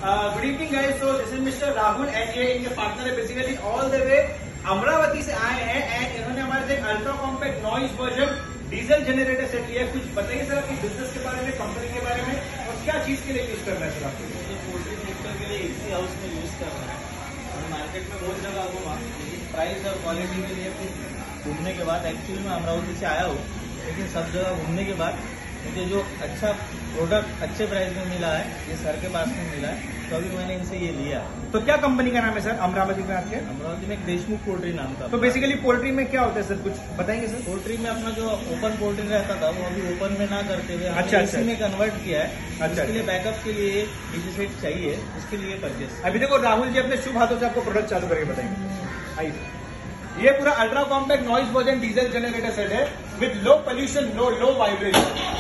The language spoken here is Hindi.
Good evening guys, so this is mister Rahul and ये इनके पार्टनर है basically all the way Amravati से आए हैं एंड इन्होंने हमारे से ultra compact noise version diesel generator set लिया है। कुछ बताइए सर अपनी बिजनेस के बारे में, कंपनी के बारे में और क्या चीज के लिए यूज करना है सर आपको? पोल्ट्री सेक्टर के लिए एसी हाउस में यूज कर रहा है और मार्केट में बहुत जगह घूमा, लेकिन प्राइस और क्वालिटी के लिए फिर घूमने के बाद एक्चुअली मैं अमरावती से आया हूँ, लेकिन सब जगह घूमने के बाद मुझे जो अच्छा प्रोडक्ट अच्छे प्राइस में मिला है, ये सर के पास में मिला है, तो अभी मैंने इनसे ये लिया। तो क्या कंपनी का नाम है सर अमरावती में आपके? अमरावती में एक देशमुख पोल्ट्री नाम का। तो बेसिकली पोल्ट्री में क्या होता है सर, कुछ बताएंगे सर? पोल्ट्री में अपना जो ओपन पोल्ट्री रहता था वो अभी ओपन में ना करते हुए अच्छा एसी में कन्वर्ट किया है। अच्छा, इसके लिए बैकअप के लिए डीजी सेट चाहिए, उसके लिए परचेस। अभी देखो राहुल जी अपने शुभ हाथों से आपको प्रोडक्ट चालू करके बताएंगे। आइए, ये पूरा ultra compact noise version diesel generator set है with low pollution, low vibration.